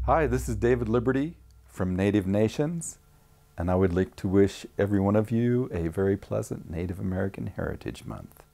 Hi, this is David Liberty from Native Nations, and I would like to wish every one of you a very pleasant Native American Heritage Month.